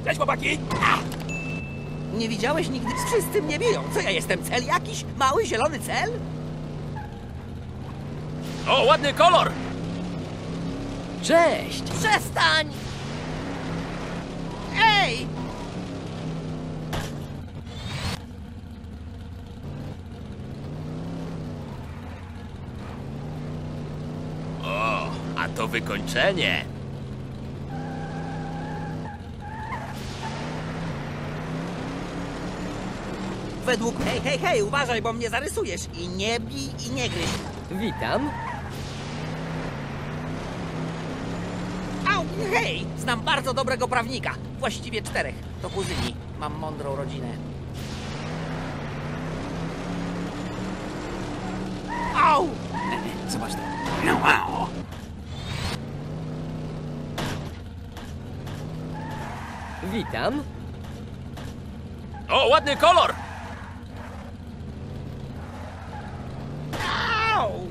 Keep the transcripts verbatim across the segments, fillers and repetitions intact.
Cześć, chłopaki! Nie widziałeś nigdy? Wszyscy mnie biją. Co ja jestem? Cel jakiś? Mały, zielony cel? O, ładny kolor! Cześć! Przestań! Ej! O, a to wykończenie. Według... Hej, hej, hej, uważaj, bo mnie zarysujesz. I nie bij, i nie gryź. Witam. Au, hej! Znam bardzo dobrego prawnika. Właściwie czterech. To kuzyni. Mam mądrą rodzinę. Au! Zobacz to. No, wow. Witam. O, ładny kolor! Au!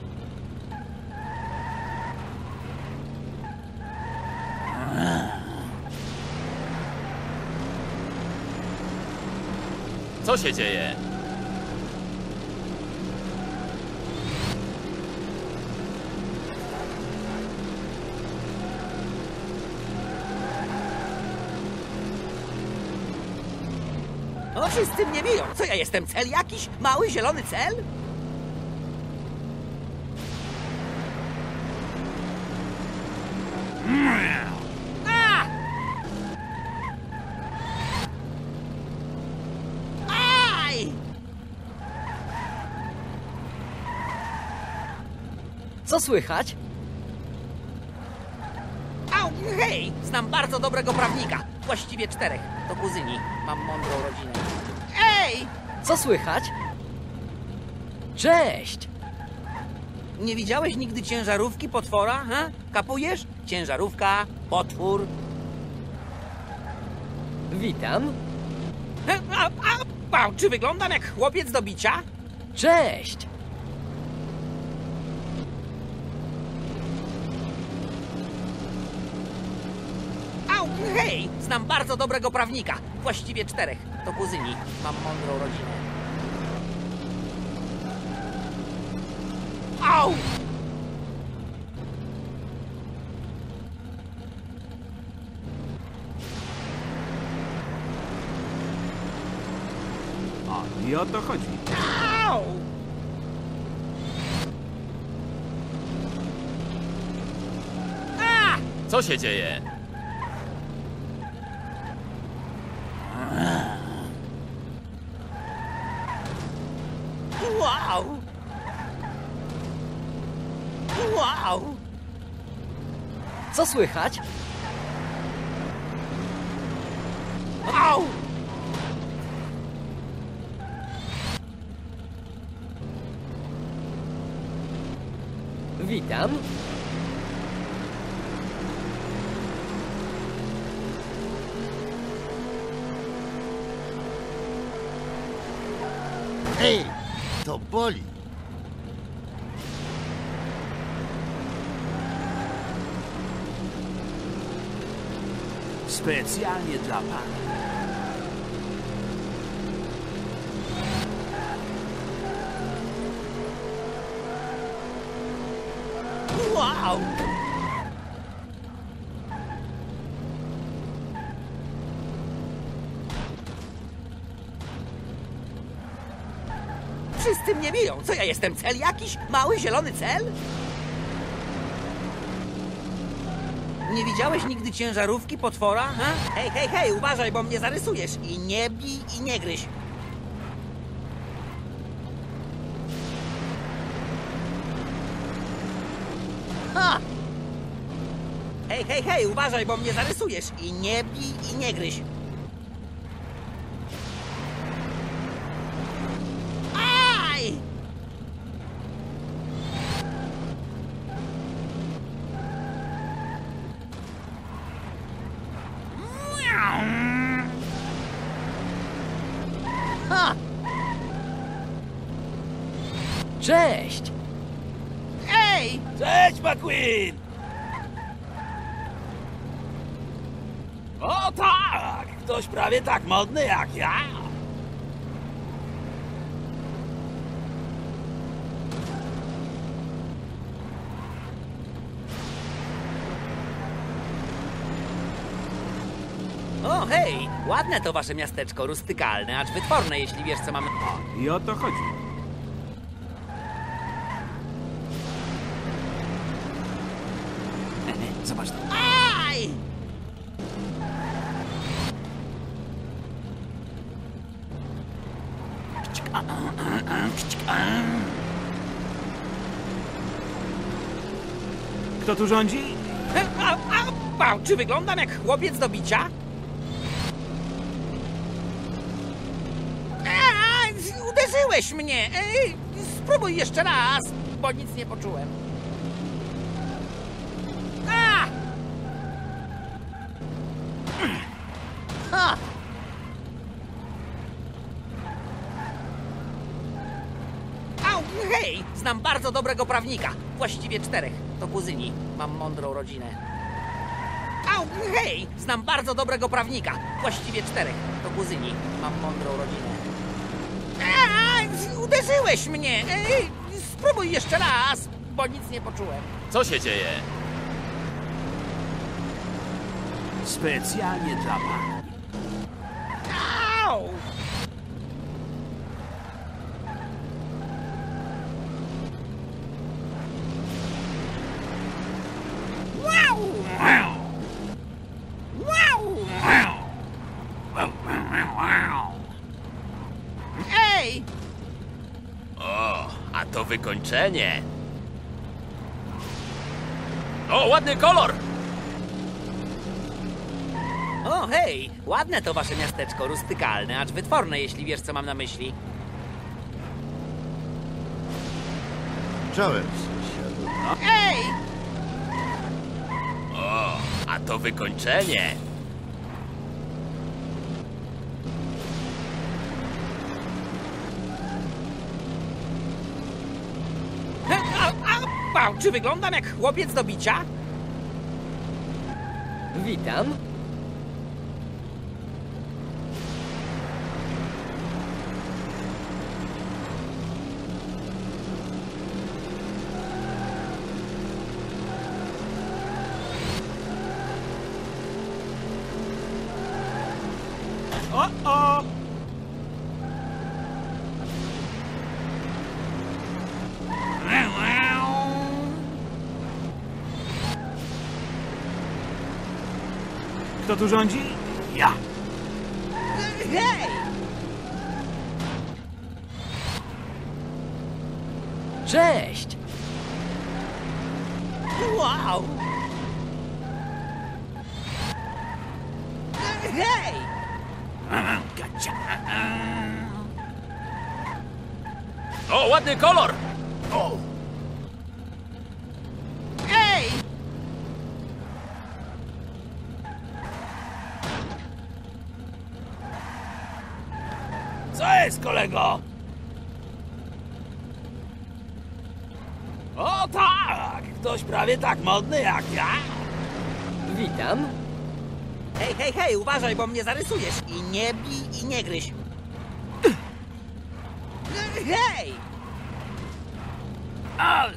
Co się dzieje? O, wszyscy mnie biją. Co ja jestem? Cel jakiś? Mały, zielony cel? A! Aj! Co słychać? Au, hej! Znam bardzo dobrego prawnika. Właściwie czterech. To kuzyni. Mam mądrą rodzinę. Ej! Co słychać? Cześć! Nie widziałeś nigdy ciężarówki potwora, ha? Kapujesz? Ciężarówka, potwór. Witam. E, A, a, a, czy wyglądam jak chłopiec do bicia? Cześć! Au, hej! Znam bardzo dobrego prawnika. Właściwie czterech. To kuzyni. Mam mądrą rodzinę. Au! O, i o to chodzi. Au! A! Co się dzieje? Wow! Wow! Co słychać? Au! Witam. Ej, to boli. Specjalnie dla pana. Wow! Wszyscy mnie biją. Co ja jestem? Cel jakiś? Mały, zielony cel? Nie widziałeś nigdy ciężarówki potwora, ha? Hej, hej, hej, uważaj, bo mnie zarysujesz. I nie bij, i nie gryź. Ha! Hej, hej, hej, uważaj, bo mnie zarysujesz. I nie bij, i nie gryź. Aj! Ha! Cześć! Ej! Cześć, McQueen! O tak! Ktoś prawie tak modny jak ja. O, hej! Ładne to wasze miasteczko, rustykalne, acz wytworne, jeśli wiesz, co mamy... I o to chodzi. Zobacz to. Aj! Kto tu rządzi? A, a, a, czy wyglądam jak chłopiec do bicia? A, uderzyłeś mnie! Ej, spróbuj jeszcze raz, bo nic nie poczułem. A! Ha! Au, hej! Znam bardzo dobrego prawnika. Właściwie czterech. To kuzyni. Mam mądrą rodzinę. Au, hej! Znam bardzo dobrego prawnika. Właściwie czterech. To kuzyni. Mam mądrą rodzinę. A, uderzyłeś mnie! Ej, spróbuj jeszcze raz, bo nic nie poczułem. Co się dzieje? Specjalnie dla pani. Au! Wow! Wow! Ej! O, a to wykończenie. O, ładny kolor! O, hej! Ładne to wasze miasteczko, rustykalne, acz wytworne, jeśli wiesz, co mam na myśli. Czołem, sąsiadu. Ej! O, a to wykończenie. A, a, a, czy wyglądam jak chłopiec do bicia? Witam. O, o! Kto tu rządzi? Ja. Hej! Cześć! Wow! Hej! Gacia. O, ładny kolor! O! Ej! Co jest, kolego? O tak! Ktoś prawie tak modny jak ja. Witam. Hej, hej, hej, uważaj, bo mnie zarysujesz. I nie bij, i nie gryź. Hej! Al!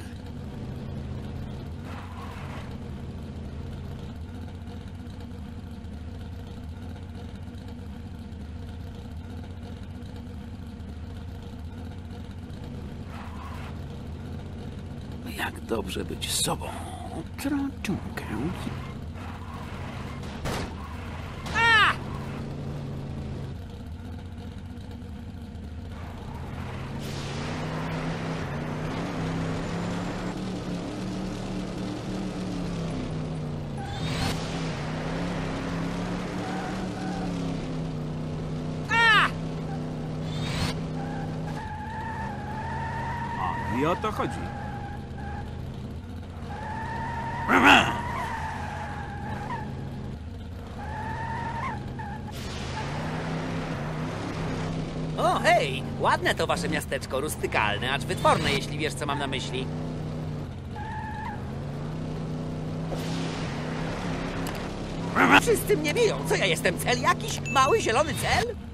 Jak dobrze być sobą. Trąciunkę. A! A! O, i o to chodzi. O, hej! Ładne to wasze miasteczko, rustykalne, acz wytworne, jeśli wiesz, co mam na myśli. Wszyscy mnie biją. Co ja jestem, cel jakiś? Mały, zielony cel?